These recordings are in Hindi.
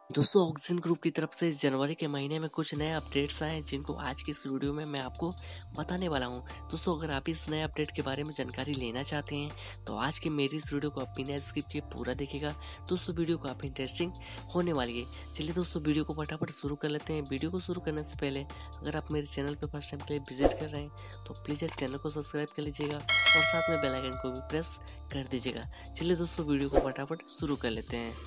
दोस्तों ऑक्सीजन ग्रुप की तरफ से जनवरी के महीने में कुछ नए अपडेट्स आए हैं जिनको आज की इस वीडियो में मैं आपको बताने वाला हूं। दोस्तों अगर आप इस नए अपडेट के बारे में जानकारी लेना चाहते हैं तो आज की मेरी इस वीडियो को आप बिना स्किप किए पूरा देखिएगा। दोस्तों वीडियो काफ़ी इंटरेस्टिंग होने वाली है। चलिए दोस्तों वीडियो को फटाफट शुरू कर लेते हैं। वीडियो को शुरू करने से पहले अगर आप मेरे चैनल पर फर्स्ट टाइम के लिए विजिट कर रहे हैं तो प्लीज़ चैनल को सब्सक्राइब कर लीजिएगा और साथ में बेल आइकन को भी प्रेस कर दीजिएगा। चलिए दोस्तों वीडियो को फटाफट शुरू कर लेते हैं।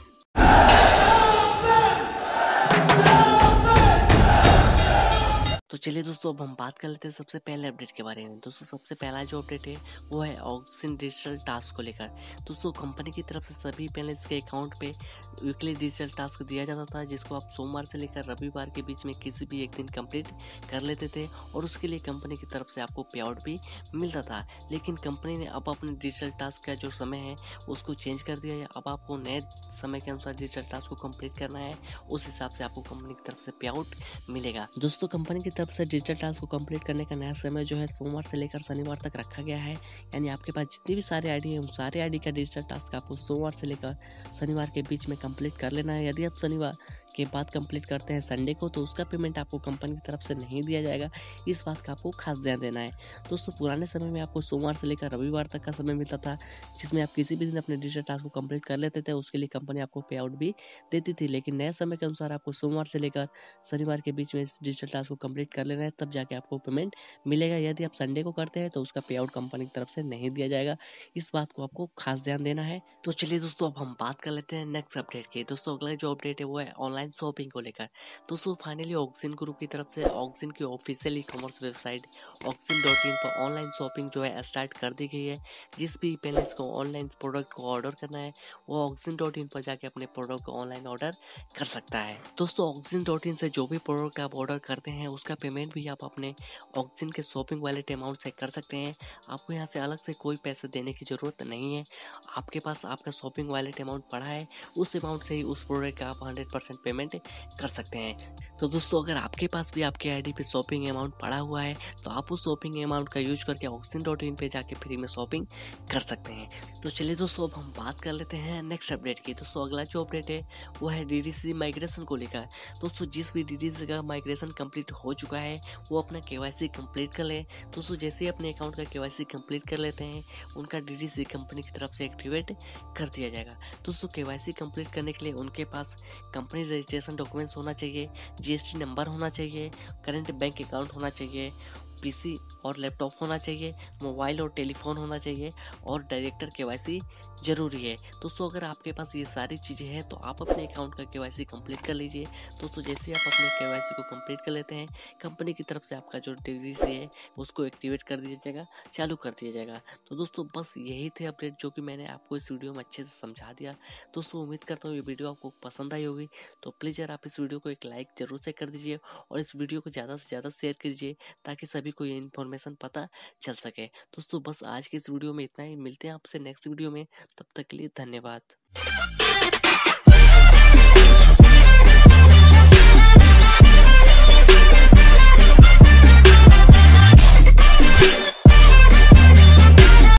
तो चलिए दोस्तों अब हम बात कर लेते हैं सबसे पहले अपडेट के बारे में। दोस्तों सबसे पहला जो अपडेट है वो है ऑक्सीजन डिजिटल टास्क को लेकर। दोस्तों कंपनी की तरफ से सभी पैनल्स के अकाउंट पे वीकली डिजिटल टास्क दिया जाता था जिसको आप सोमवार से लेकर रविवार के बीच में किसी भी एक दिन कंप्लीट कर लेते थे और उसके लिए कंपनी की तरफ से आपको पे आउट भी मिलता था। लेकिन कंपनी ने अब अपने डिजिटल टास्क का जो समय है उसको चेंज कर दिया है। अब आपको नए समय के अनुसार डिजिटल टास्क को कंप्लीट करना है, उस हिसाब से आपको कंपनी की तरफ से पे आउट मिलेगा। दोस्तों कंपनी की तरफ से डिजिटल टास्क को कंप्लीट करने का नया समय जो है सोमवार से लेकर शनिवार तक रखा गया है। यानी आपके पास जितनी भी सारे आईडी है उन सारे आईडी का डिजिटल टास्क आपको सोमवार से लेकर शनिवार के बीच में कंप्लीट कर लेना है। यदि आप शनिवार के बाद कंप्लीट करते हैं संडे को तो उसका पेमेंट आपको कंपनी की तरफ से नहीं दिया जाएगा। इस बात का आपको खास ध्यान देना है। दोस्तों पुराने समय में आपको सोमवार से लेकर रविवार तक का समय मिलता था जिसमें आप किसी भी दिन अपने डिजिटल टास्क को कंप्लीट कर लेते थे, उसके लिए कंपनी आपको पे आउट भी देती थी। लेकिन नए समय के अनुसार आपको सोमवार से लेकर शनिवार के बीच में इस डिजिटल टास्क को कंप्लीट कर लेना है, तब जाके आपको पेमेंट मिलेगा। यदि आप संडे को करते हैं तो उसका पे आउट कंपनी की तरफ से नहीं दिया जाएगा। इस बात को आपको खास ध्यान देना है। तो चलिए दोस्तों अब हम बात कर लेते हैं नेक्स्ट अपडेट की। दोस्तों अगला जो अपडेट है वो है ऑनलाइन शॉपिंग को लेकर। दोस्तों फाइनली ऑक्सीजन ग्रुप की तरफ से ऑक्सीजन की official e commerce website oxygen.in पर ऑनलाइन शॉपिंग जो है स्टार्ट कर दी गई है। जिस भी पैलेस को ऑनलाइन प्रोडक्ट को ऑर्डर करना है वो oxygen.in पर जाके अपने प्रोडक्ट को ऑनलाइन ऑर्डर कर सकता है। दोस्तों oxygen.in से जो भी प्रोडक्ट आप ऑर्डर करते हैं उसका पेमेंट भी आप अपने ऑक्सीजन के शॉपिंग वॉलेट अमाउंट से कर सकते हैं। आपको यहाँ से अलग से कोई पैसे देने की ज़रूरत नहीं है। आपके पास आपका शॉपिंग वॉलेट अमाउंट पड़ा है, उस अमाउंट से ही उस प्रोडक्ट का आप 100% पेमेंट कर सकते हैं। तो दोस्तों अगर आपके पास भी आपके आईडी पे शॉपिंग अमाउंट पड़ा हुआ है तो आप उस शॉपिंग अमाउंट का यूज करके oxygen.in पे जाके फ्री में शॉपिंग कर सकते हैं। तो चलिए दोस्तों अब हम बात कर लेते हैं नेक्स्ट अपडेट की। दोस्तों अगला जो अपडेट है वो है डीडीसी माइग्रेशन को लेकर। दोस्तों जिस भी डीडीसी का माइग्रेशन कंप्लीट हो चुका है वो अपना केवाईसी कंप्लीट कर ले। दोस्तों जैसे ही अपने अकाउंट का केवाईसी कंप्लीट कर लेते हैं उनका डीडीसी कंपनी की तरफ से एक्टिवेट कर दिया जाएगा। दोस्तों केवाईसी कंप्लीट करने के लिए उनके पास कंपनी रजिस्ट्रेशन डॉक्यूमेंट्स होना चाहिए, जीएसटी नंबर होना चाहिए, करंट बैंक अकाउंट होना चाहिए, पीसी और लैपटॉप होना चाहिए, मोबाइल और टेलीफोन होना चाहिए और डायरेक्टर केवाईसी जरूरी है। दोस्तों अगर आपके पास ये सारी चीज़ें हैं तो आप अपने अकाउंट का केवाईसी कंप्लीट कर लीजिए। दोस्तों जैसे आप अपने केवाईसी को कंप्लीट कर लेते हैं कंपनी की तरफ से आपका जो डीडीसी है उसको एक्टिवेट कर दिया जाएगा, चालू कर दिया जाएगा। तो दोस्तों बस यही थे अपडेट जो कि मैंने आपको इस वीडियो में अच्छे से समझा दिया। दोस्तों उम्मीद करता हूँ ये वीडियो आपको पसंद आई होगी। तो प्लीज़ यार आप इस वीडियो को एक लाइक जरूर से कर दीजिए और इस वीडियो को ज़्यादा से ज़्यादा शेयर कीजिए ताकि सभी को ये इन्फॉर्मेशन पता चल सके। दोस्तों बस आज की इस वीडियो में इतना ही। मिलते हैं आपसे नेक्स्ट वीडियो में, तब तक के लिए धन्यवाद।